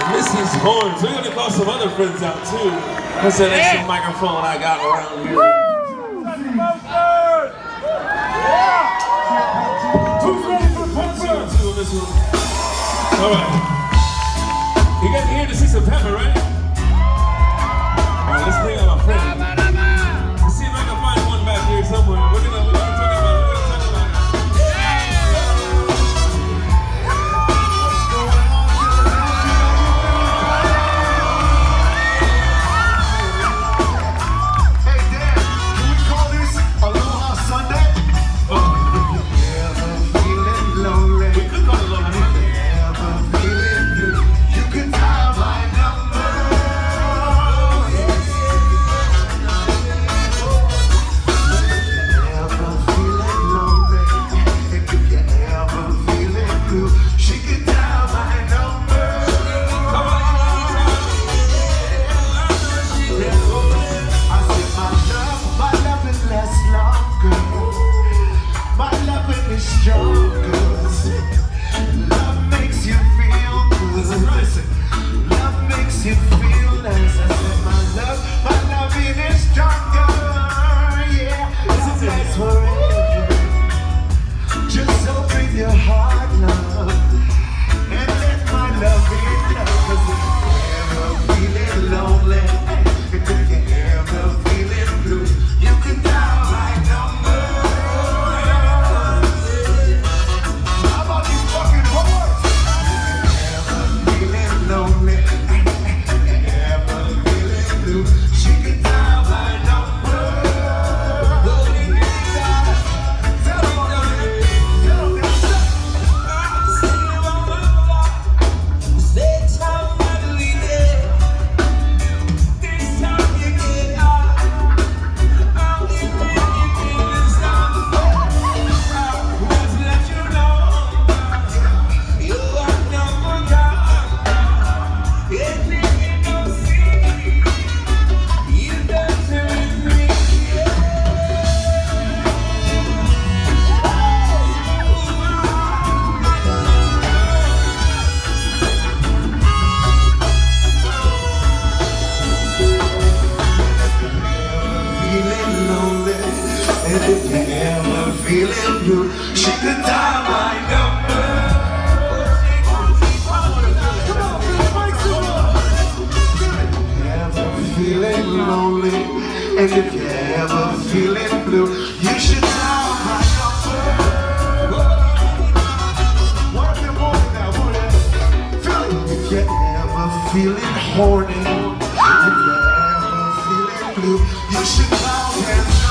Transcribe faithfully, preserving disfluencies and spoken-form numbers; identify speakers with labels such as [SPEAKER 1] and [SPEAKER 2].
[SPEAKER 1] Missus Horns. We're gonna call some other friends out too. That's that extra microphone I got around here. Who's ready for Pepper? Two on this one. All right. You guys here to see some Pepper, right? All right, let's bring out my friend. Let's see if I can find one back here somewhere. We're gonna, we're gonna talk about it. We're gonna talk about it.
[SPEAKER 2] Feeling blue, she could dial my number. Ever feeling lonely, and if you're ever feeling blue, you should dial my number. What if you're morning now, morning? Feel it. If you're ever feeling horny, if you're ever feeling blue, you should dial him.